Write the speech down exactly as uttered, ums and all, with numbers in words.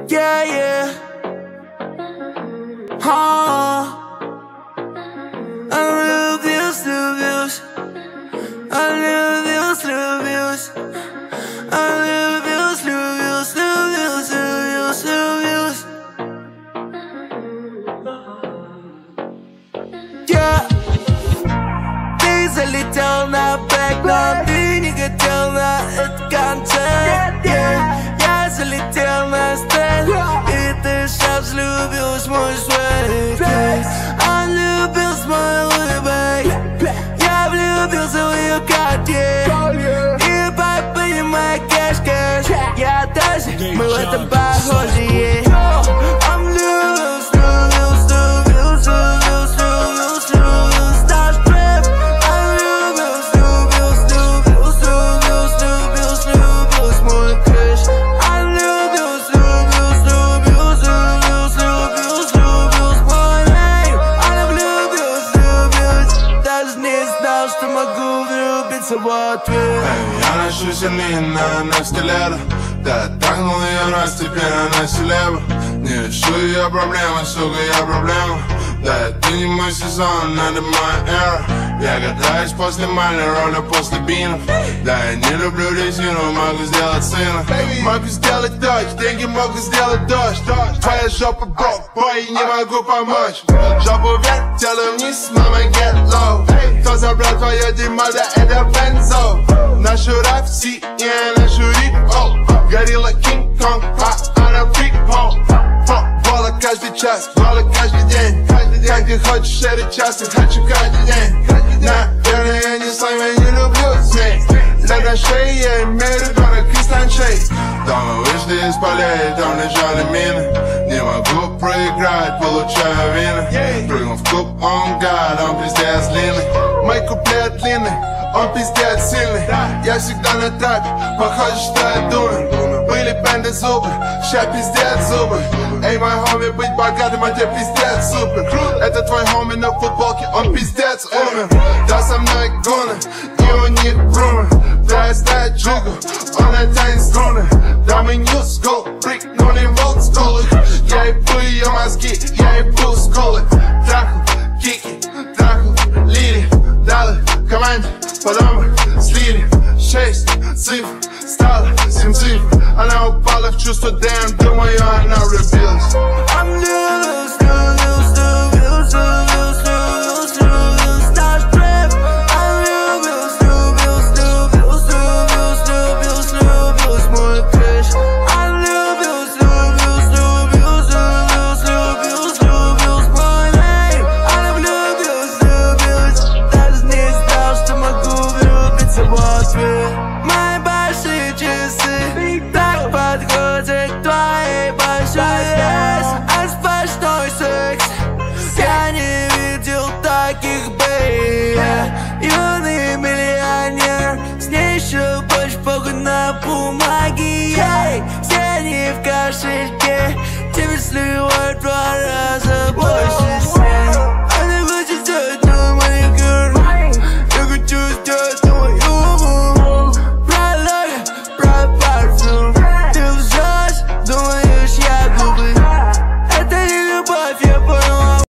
Yeah, yeah. Oh. I влюбился, влюбился. I влюбился, влюбился. I влюбился, влюбился, влюбился, влюбился, влюбился. Yeah. Ты залетел на бэк, но ты не хотел на этот концерт. Yeah. Я залетел на стенд, и ты сейчас влюбилась в мой свет. Он любил с моей улыбкой, я влюбился в ее карте. И понимай, кэш-кэш, я тоже, мы в этом похожи. Он влюбился, влюбился, влюбился, влюбился, влюбился, наш трэп. Он влюбился, влюбился, влюбился, влюбился, влюбился, влюбился, мой кэш. Он влюбился, влюбился, влюбился, влюбился, влюбился, влюбился, мой нейм. Он влюбился, влюбился, даже не знал, что могу влюбиться в ответ. Я ношу сильнее на стилету, да трахнул ее раз, теперь она селеба. Не решу ее проблемы, сука, я проблема. Да, это не мой сезон, это моя эра. Я катаюсь после мальной роли, после бинов. Да, я не люблю резину, могу сделать сына. Могу сделать дождь, деньги могу сделать дождь. Твоя жопа брок, бой, не могу помочь. Жопу вверх, тело вниз, мама get low. Кто забрал твое дерьмо, да это бензо. Нашу рэп, си, я нашу рип-о. Горилла, Кинг-Конг, а она фрик-о. Бола каждый час, бола каждый день. Как ты хочешь, это часто, хочу каждый день. Наверное, я не слайм, я не люблю змей. Для шеи я имею ребенок из танчей. Дома вышли из полей, там лежали мины. Не могу проиграть, получаю вины. Прыгнул в клуб, он гад, он пиздец длинный. Мой куплет длинный, он пиздец сильный. Я всегда на трапе, похоже, что я думаю. Были бенды зубы, ща пиздец зубы. Эй, мой хоми, быть богатым, а тебе пиздец супер. Это твой хоми на футболке, он пиздец умер. Да, со мной гуны, и у них брумы. Да, я знаю джигу, он натянет струны. Да, мы new school, прикнули в old school. Я ебу ее мозги, я ебу скулы. Трахал, кики, трахал, лири. Дала команде, потом мы слили. Шесть цифр, стало семь цифр. Она упала в чувство, damn, думаю, она влюбилась. I'm loose, loose, loose, loose, loose, loose, loose, наш трэп. I'm loose, loose, loose, loose, loose, loose, loose, мой кэш. I'm loose, loose, loose, loose, loose, loose, мой нейм. I'm loose, loose, даже не знал, что могу влюбиться в ответ.